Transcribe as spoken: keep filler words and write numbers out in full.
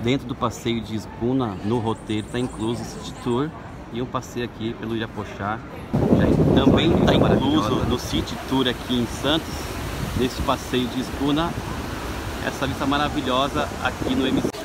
Dentro do passeio de escuna, no roteiro, está incluso o City Tour e um passeio aqui pelo Irapuaxá. Já também está incluso no City Tour aqui em Santos, nesse passeio de escuna, essa vista maravilhosa aqui no M C.